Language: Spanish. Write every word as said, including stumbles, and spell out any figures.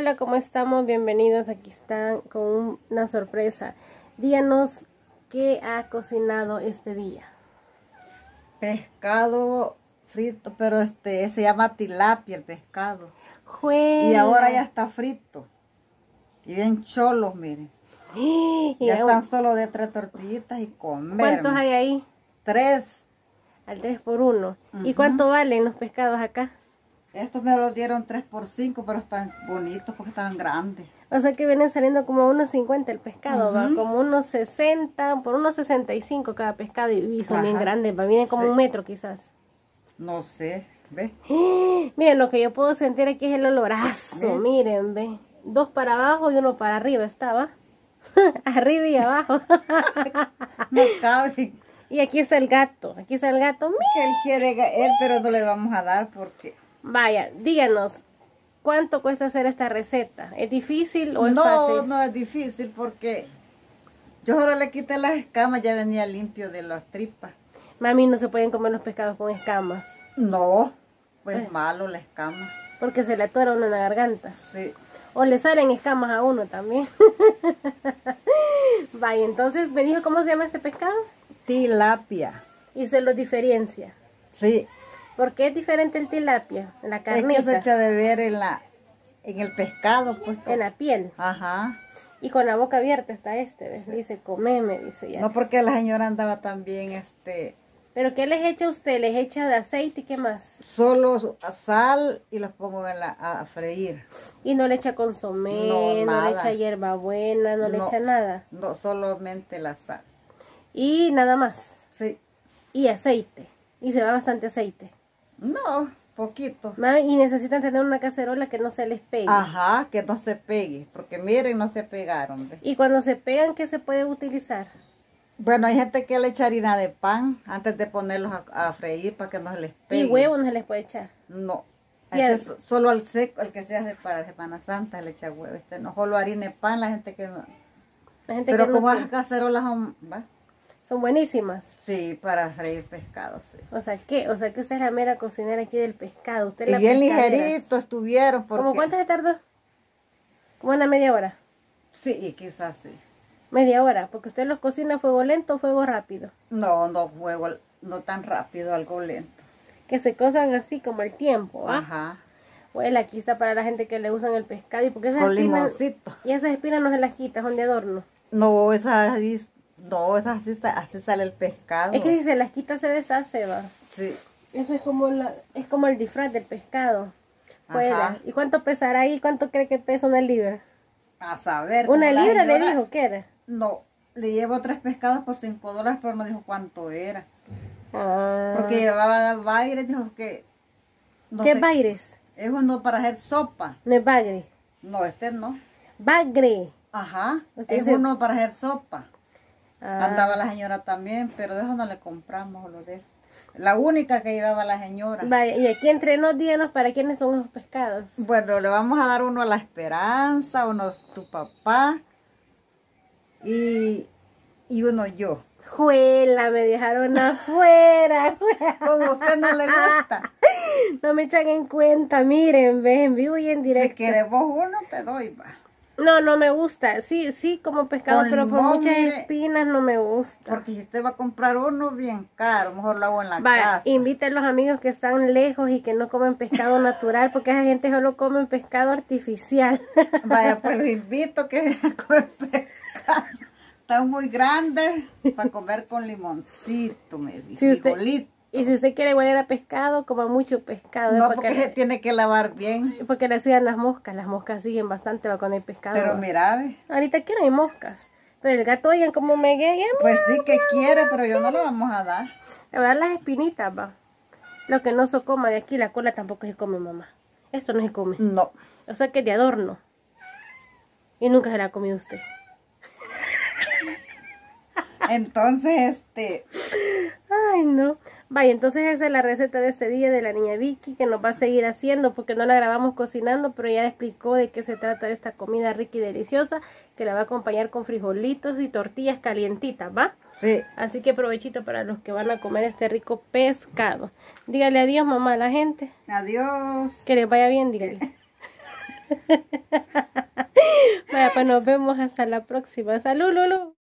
Hola, ¿cómo estamos? Bienvenidos, aquí están con una sorpresa. Díganos qué ha cocinado este día. Pescado frito, pero este se llama tilapia el pescado. ¡Juela! Y ahora ya está frito. Y bien cholos, miren. Y Ya ahora- están solo de tres tortillitas y comer. ¿Cuántos hay ahí? Tres. Al tres por uno. ¿Y Ujú. cuánto valen los pescados acá? Estos me los dieron tres por cinco, pero están bonitos porque estaban grandes. O sea que vienen saliendo como a unos cincuenta el pescado, va, Ujú. como unos sesenta, por unos sesenta y cinco cada pescado, y son bien Ajá. grandes, va, vienen como Sí. un metro quizás. No sé, ¿ves? Miren, lo que yo puedo sentir aquí es el olorazo, ¿Ves? miren, ve. Dos para abajo y uno para arriba estaba. Arriba y abajo. No cabe. Y aquí está el gato, aquí está el gato. Que él quiere, ga- él, pero no le vamos a dar porque... Vaya, díganos, ¿cuánto cuesta hacer esta receta? ¿Es difícil o es No, fácil? no es difícil porque yo solo le quité las escamas, ya venía limpio de las tripas. Mami, no se pueden comer los pescados con escamas, No, pues Eh. malo la escama. porque se le atora uno en la garganta. Sí. O le salen escamas a uno también. Vaya, entonces me dijo cómo se llama este pescado Tilapia. y se lo diferencia. Sí. ¿Por qué es diferente el tilapia? La Es que carnita, se echa de ver en la en el pescado, pues. en la piel. Ajá. Y con la boca abierta está este, ¿ves? Dice, comeme, dice ya. No porque la señora andaba también, este, ¿Pero qué les echa usted? ¿Les echa de aceite y qué más? solo sal y los pongo en la, a freír. Y no le echa consomé, No, no, le nada. echa hierbabuena, no, le No. echa nada. No, solamente la sal. Y nada más. Sí. Y aceite. Y se va bastante aceite. No, poquito. Mami, y necesitan tener una cacerola que no se les pegue. Ajá, que no se pegue, porque miren, no se pegaron. ¿Ves? Y cuando se pegan, ¿qué se puede utilizar? Bueno, hay gente que le echa harina de pan antes de ponerlos a, a freír para que no se les pegue. Y huevo no se les puede echar. No. Y Ese al- es solo al seco, el que se hace para Semana Santa le echa huevo. Este no, solo harina de pan, la gente que no. La gente Pero que no como tiene- las cacerolas son, ¿va? son buenísimas. Sí, para freír pescado, sí. O sea, ¿qué? O sea, que usted es la mera cocinera aquí del pescado. Usted es Y la bien pescadera. ligeritos estuvieron. Porque... ¿Cómo cuánto se tardó? Como una media hora. Sí, quizás sí. Media hora, porque usted los cocina a fuego lento o fuego rápido. No, no fuego, no tan rápido, algo lento. Que se cosan así como el tiempo, ¿va? Ajá. Bueno, aquí está para la gente que le usan el pescado. Y porque esas Con espinas, limoncito. y esas espinas no se las quita, son de adorno. No, esas así, no, esas así, sa- así sale el pescado. Es que si se las quita se deshace, va. Sí. Eso es como la, es como el disfraz del pescado. Fuera. Ajá. ¿Y cuánto pesará ahí? ¿Cuánto cree que pesa una libra? A saber. Una como la libra le señora- dijo que era. No, le llevo tres pescados por cinco dólares, pero no dijo cuánto era. Ah. Porque llevaba bagre, dijo que... No ¿Qué sé, bagres? es uno para hacer sopa. No es bagre. No, este no. Bagre. Ajá, Usted es dice- uno para hacer sopa. Ah. Andaba la señora también, pero de eso no le compramos lo de este. La única que llevaba la señora. Vaya, y aquí entre nos, díganos para quiénes son esos pescados. Bueno, le vamos a dar uno a la Esperanza, uno a tu papá y, y uno yo. Juela, me dejaron afuera. Como a usted no le gusta. No me echan en cuenta, miren, ven, en vivo y en Si directo. quieres vos uno, te doy, va. No, no me gusta. Sí, sí, como pescado, Con pero por limón, muchas mire. espinas no me gusta. Porque si usted va a comprar uno bien caro, mejor lo hago en la Vaya, casa. invite a los amigos que están lejos y que no comen pescado natural, porque esa gente solo come pescado artificial. Vaya, pues los invito que a comer pescado. Están muy grandes para comer con limoncito, me dijo. Si usted- frijolito. Y si usted quiere huele a pescado, coma mucho pescado. ¿eh? No, porque, porque se tiene que lavar bien. porque le hacían las moscas. Las moscas siguen bastante va con el pescado. Pero va. mira, ve, Ahorita aquí no hay moscas. Pero el gato, oigan, como me guía. pues sí que quiere, pero yo no lo vamos a dar. Le voy a dar las espinitas, va. Lo que no se coma de aquí, la cola tampoco se come, mamá. Esto no se come. No. O sea que es de adorno. Y nunca se la ha comido usted. Entonces, este, Ay, no. Vaya, entonces esa es la receta de este día de la niña Vicky, que nos va a seguir haciendo porque no la grabamos cocinando, pero ya explicó de qué se trata esta comida rica y deliciosa, que la va a acompañar con frijolitos y tortillas calientitas, ¿va? sí. Así que provechito para los que van a comer este rico pescado. Dígale adiós, mamá, a la gente. Adiós. Que les vaya bien, dígale. Vaya, pues nos vemos hasta la próxima. Salud, Lulu.